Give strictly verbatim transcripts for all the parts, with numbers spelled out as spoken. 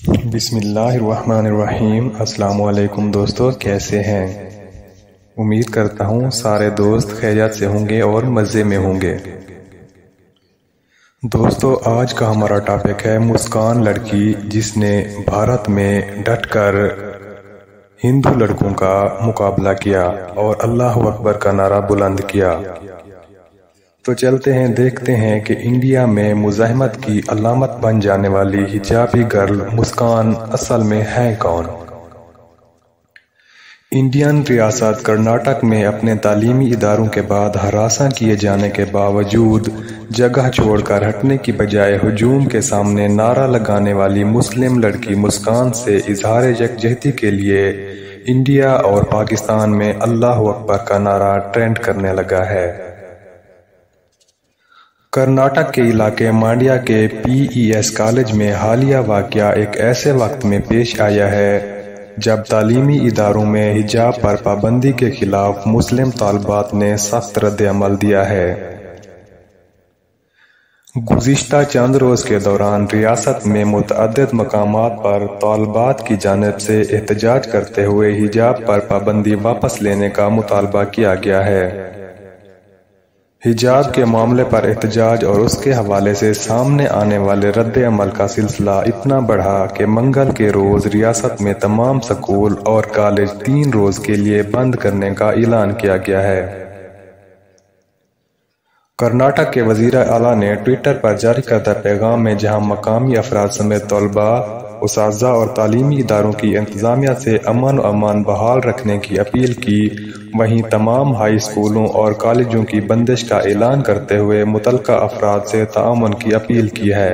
بسم اللہ الرحمن الرحیم۔ السلام علیکم دوستو، کیسے ہیں؟ امید کرتا ہوں سارے دوست خیریت سے ہوں گے اور مزے میں ہوں گے۔ دوستو، آج کا ہمارا ٹاپک ہے مسکان لڑکی جس نے بھارت میں ڈٹ کر ہندو لڑکوں کا مقابلہ کیا اور اللہ اکبر کا نعرہ بلند کیا۔ تو چلتے ہیں، دیکھتے ہیں کہ انڈیا میں مزاحمت کی علامت بن جانے والی حجابی گرل مسکان اصل میں ہے کون؟ انڈین ریاست کرناٹک میں اپنے تعلیمی اداروں کے بعد ہراساں کیے جانے کے باوجود جگہ چھوڑ کر ہٹنے کی بجائے ہجوم کے سامنے نعرہ لگانے والی مسلم لڑکی مسکان سے اظہار یکجہتی کے لیے انڈیا اور پاکستان میں اللہ اکبر کا نعرہ ٹرینڈ کرنے لگا ہے۔ کرناٹک کے علاقے مانڈیا کے پی ای ایس کالج میں حالیہ واقعہ ایک ایسے وقت میں پیش آیا ہے جب تعلیمی اداروں میں حجاب پر پابندی کے خلاف مسلم طالبات نے سخت رد عمل دیا ہے۔ گزشتہ چند روز کے دوران ریاست میں متعدد مقامات پر طالبات کی جانب سے احتجاج کرتے ہوئے حجاب پر پابندی واپس لینے کا مطالبہ کیا گیا ہے۔ حجاب کے معاملے پر احتجاج اور اس کے حوالے سے سامنے آنے والے رد عمل کا سلسلہ اتنا بڑھا کہ منگل کے روز ریاست میں تمام سکول اور کالج تین روز کے لیے بند کرنے کا اعلان کیا گیا ہے۔ کرناٹک کے وزیر اعلیٰ نے ٹویٹر پر جاری کردہ پیغام میں جہاں مقامی افراد سمیت طلباء، اساتذہ اور تعلیمی اداروں کی انتظامیہ سے امن و امان بحال رکھنے کی اپیل کی، وہیں تمام ہائی اسکولوں اور کالجوں کی بندش کا اعلان کرتے ہوئے متعلقہ افراد سے تعاون کی اپیل کی ہے۔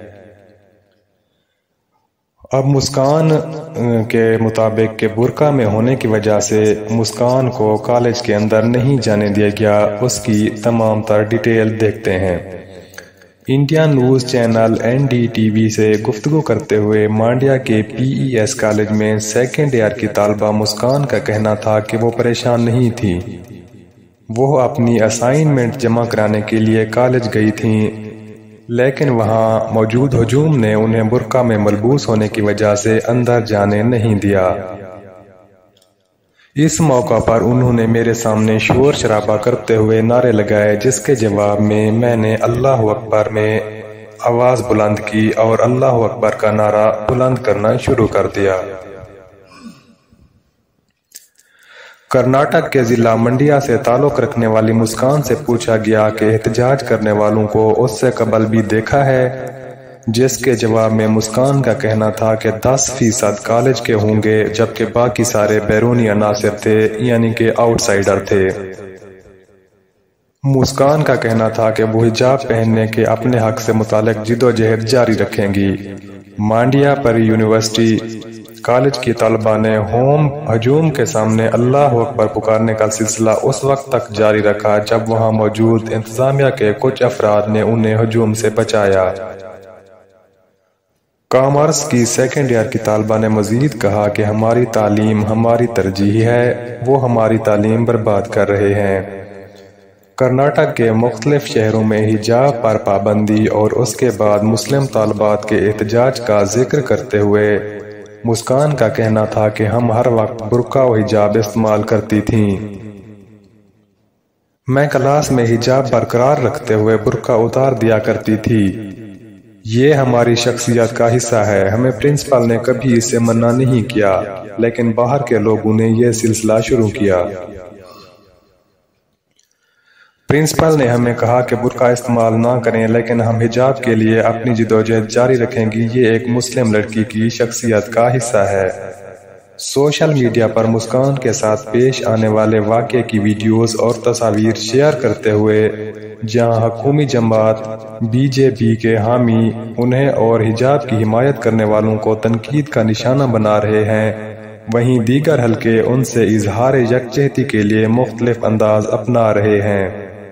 اب مسکان کے مطابق کہ برقع میں ہونے کی وجہ سے مسکان کو کالج کے اندر نہیں جانے دیا گیا، اس کی تمام تر ڈیٹیل دیکھتے ہیں۔ Indian news channel N D T V سے گفتگو کرتے ہوئے مانڈیا کے پی ای ایس کالج میں سیکنڈ ایئر کی طالبہ مسکان کا کہنا تھا کہ وہ پریشان نہیں تھی۔ وہ اپنی اسائنمنٹ جمع کرانے کے لیے کالج گئی تھیں، لیکن وہاں موجود ہجوم نے انہیں برقع میں ملبوس ہونے کی وجہ سے اندر جانے نہیں دیا۔ اس موقع پر انہوں نے میرے سامنے شور شرابہ کرتے ہوئے نعرے لگائے، جس کے جواب میں میں نے اللہ اکبر میں آواز بلند کی اور اللہ اکبر کا نعرہ بلند کرنا شروع کر دیا۔ کرناٹک کے ضلع منڈیا سے تعلق رکھنے والی مسکان سے پوچھا گیا کہ احتجاج کرنے والوں کو اس سے قبل بھی دیکھا ہے، جس کے جواب میں مسکان کا کہنا تھا کہ دس فیصد کالج کے ہوں گے جبکہ باقی سارے بیرونی عناصر تھے، یعنی کہ آؤٹ سائڈر تھے۔ مسکان کا کہنا تھا کہ وہ حجاب پہننے کے اپنے حق سے متعلق جدوجہد جاری رکھیں گی۔ مانڈیا پر یونیورسٹی کالج کی طلبہ نے ہوم ہجوم کے سامنے اللہ اکبر پکارنے کا سلسلہ اس وقت تک جاری رکھا جب وہاں موجود انتظامیہ کے کچھ افراد نے انہیں ہجوم سے بچایا۔ کامرس کی سیکنڈ ایئر کی طالبہ نے مزید کہا کہ ہماری تعلیم ہماری ترجیح ہے، وہ ہماری تعلیم برباد کر رہے ہیں۔ کرناٹک کے مختلف شہروں میں حجاب پر پابندی اور اس کے بعد مسلم طالبات کے احتجاج کا ذکر کرتے ہوئے مسکان کا کہنا تھا کہ ہم ہر وقت برقع و حجاب استعمال کرتی تھیں۔ میں کلاس میں حجاب برقرار رکھتے ہوئے برقع اتار دیا کرتی تھی۔ یہ ہماری شخصیت کا حصہ ہے۔ ہمیں پرنسپل نے کبھی اس سے منع نہیں کیا، لیکن باہر کے لوگوں نے یہ سلسلہ شروع کیا۔ پرنسپل نے ہمیں کہا کہ برقع استعمال نہ کریں، لیکن ہم حجاب کے لیے اپنی جدوجہد جاری رکھیں گی۔ یہ ایک مسلم لڑکی کی شخصیت کا حصہ ہے۔ سوشل میڈیا پر مسکان کے ساتھ پیش آنے والے واقعے کی ویڈیوز اور تصاویر شیئر کرتے ہوئے جہاں حکومی جماعت بی جے پی کے حامی انہیں اور حجاب کی حمایت کرنے والوں کو تنقید کا نشانہ بنا رہے ہیں، وہیں دیگر حلقے ان سے اظہار یکجہتی کے لیے مختلف انداز اپنا رہے ہیں۔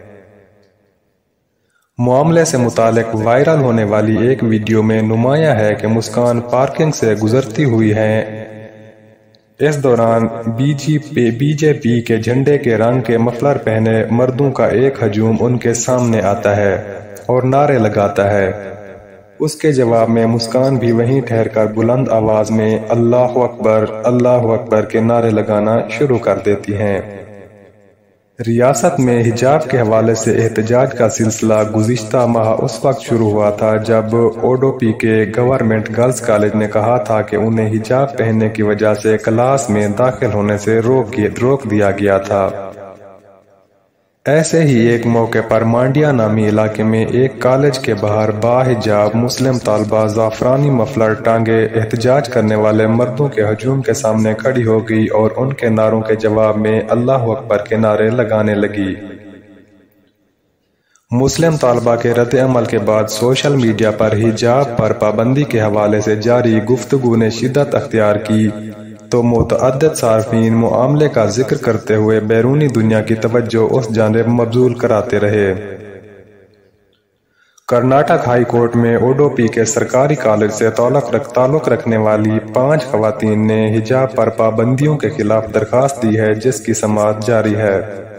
معاملے سے متعلق وائرل ہونے والی ایک ویڈیو میں نمایاں ہے کہ مسکان پارکنگ سے گزرتی ہوئی ہیں۔ اس دوران بی جے پی کے جھنڈے کے رنگ کے مفلر پہنے مردوں کا ایک ہجوم ان کے سامنے آتا ہے اور نعرے لگاتا ہے۔ اس کے جواب میں مسکان بھی وہیں ٹھہر کر بلند آواز میں اللہ اکبر اللہ اکبر کے نعرے لگانا شروع کر دیتی ہیں۔ ریاست میں حجاب کے حوالے سے احتجاج کا سلسلہ گزشتہ ماہ اس وقت شروع ہوا تھا جب او ڈی پی کے گورنمنٹ گرلز کالج نے کہا تھا کہ انہیں حجاب پہننے کی وجہ سے کلاس میں داخل ہونے سے روک دیا گیا تھا۔ ایسے ہی ایک موقع پر مانڈیا نامی علاقے میں ایک کالج کے باہر باحجاب مسلم طالبہ زعفرانی مفلر ٹانگے احتجاج کرنے والے مردوں کے ہجوم کے سامنے کھڑی ہو گئی اور ان کے نعروں کے جواب میں اللہ اکبر کے نعرے لگانے لگی۔ مسلم طالبہ کے رد عمل کے بعد سوشل میڈیا پر حجاب پر پابندی کے حوالے سے جاری گفتگو نے شدت اختیار کی تو متعدد صارفین معاملے کا ذکر کرتے ہوئے بیرونی دنیا کی توجہ اس جانب مبذول کراتے رہے۔ کرناٹک ہائی کورٹ میں او ڈی پی کے سرکاری کالج سے تعلق رکھ تعلق رکھنے والی پانچ خواتین نے حجاب پر پابندیوں کے خلاف درخواست دی ہے جس کی سماعت جاری ہے۔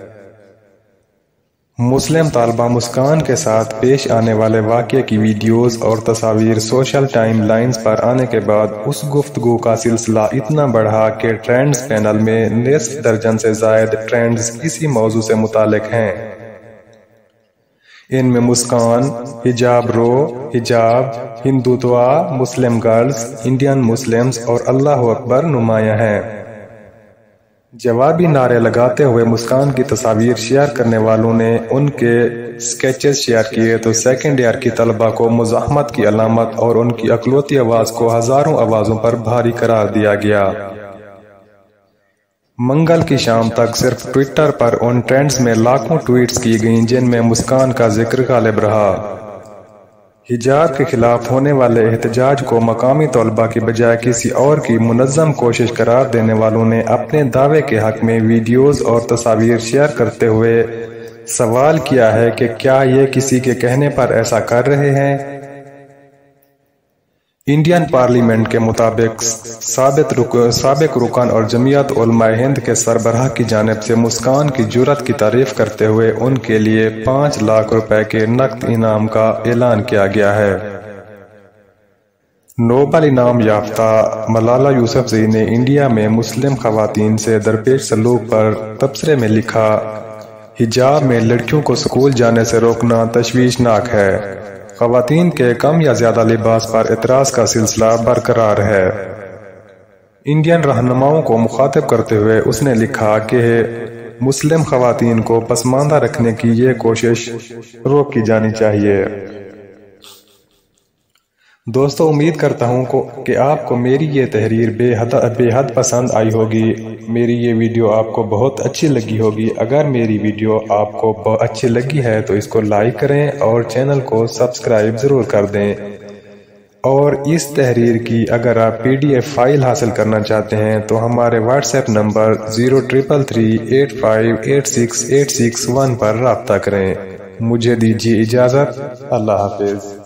مسلم طالبہ مسکان کے ساتھ پیش آنے والے واقعے کی ویڈیوز اور تصاویر سوشل ٹائم لائنز پر آنے کے بعد اس گفتگو کا سلسلہ اتنا بڑھا کہ ٹرینڈز پینل میں نصف درجن سے زائد ٹرینڈز اسی موضوع سے متعلق ہیں۔ ان میں مسکان، حجاب رو، حجاب، Hindutva, Muslim girls, Indian Muslims اور اللہ اکبر نمایاں ہیں۔ جوابی نعرے لگاتے ہوئے مسکان کی تصاویر شیئر کرنے والوں نے ان کے سکیچز شیئر کیے تو سیکنڈ ایئر کی طلبہ کو مزاحمت کی علامت اور ان کی اکلوتی آواز کو ہزاروں آوازوں پر بھاری قرار دیا گیا۔ منگل کی شام تک صرف ٹویٹر پر ان ٹرینڈز میں لاکھوں ٹویٹس کی گئیں جن میں مسکان کا ذکر غالب رہا۔ حجاب کے خلاف ہونے والے احتجاج کو مقامی طلباء کی بجائے کسی اور کی منظم کوشش قرار دینے والوں نے اپنے دعوے کے حق میں ویڈیوز اور تصاویر شیئر کرتے ہوئے سوال کیا ہے کہ کیا یہ کسی کے کہنے پر ایسا کر رہے ہیں؟ انڈین پارلیمنٹ کے مطابق سابق رکن اور جمعیت علماء ہند کے سربراہ کی جانب سے مسکان کی جرات کی تعریف کرتے ہوئے ان کے لیے پانچ لاکھ روپے کے نقد انعام کا اعلان کیا گیا ہے۔ نوبل انعام یافتہ ملالہ یوسفزئی نے انڈیا میں مسلم خواتین سے درپیش سلوک پر تبصرے میں لکھا، حجاب میں لڑکیوں کو سکول جانے سے روکنا تشویشناک ہے۔ خواتین کے کم یا زیادہ لباس پر اعتراض کا سلسلہ برقرار ہے۔ انڈین رہنماؤں کو مخاطب کرتے ہوئے اس نے لکھا کہ مسلم خواتین کو پسماندہ رکھنے کی یہ کوشش روکی جانی چاہیے۔ دوستو، امید کرتا ہوں کہ آپ کو میری یہ تحریر بے حد بے حد پسند آئی ہوگی۔ میری یہ ویڈیو آپ کو بہت اچھی لگی ہوگی۔ اگر میری ویڈیو آپ کو بہت اچھی لگی ہے تو اس کو لائک کریں اور چینل کو سبسکرائب ضرور کر دیں۔ اور اس تحریر کی اگر آپ پی ڈی ایف فائل حاصل کرنا چاہتے ہیں تو ہمارے WhatsApp number zero triple three eight five eight six eight six one پر رابطہ کریں۔ مجھے دیجیے اجازت۔ اللہ حافظ۔